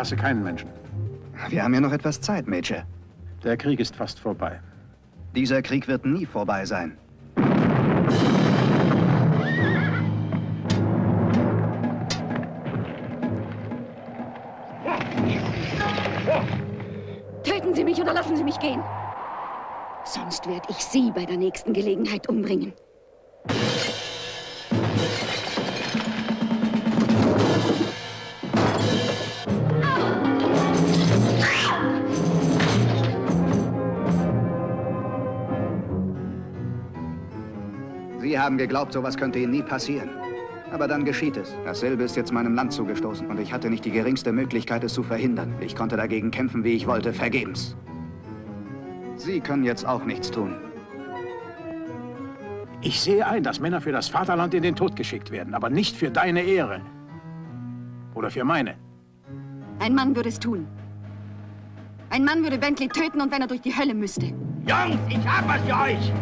hasse keinen Menschen. Wir haben ja noch etwas Zeit, Major. Der Krieg ist fast vorbei. Dieser Krieg wird nie vorbei sein. Töten Sie mich oder lassen Sie mich gehen. Sonst werde ich Sie bei der nächsten Gelegenheit umbringen. Sie haben geglaubt, sowas könnte Ihnen nie passieren. Aber dann geschieht es. Dasselbe ist jetzt meinem Land zugestoßen und ich hatte nicht die geringste Möglichkeit, es zu verhindern. Ich konnte dagegen kämpfen, wie ich wollte, vergebens. Sie können jetzt auch nichts tun. Ich sehe ein, dass Männer für das Vaterland in den Tod geschickt werden, aber nicht für deine Ehre. Oder für meine. Ein Mann würde es tun. Ein Mann würde Bentley töten, und wenn er durch die Hölle müsste. Jungs, ich hab was für euch!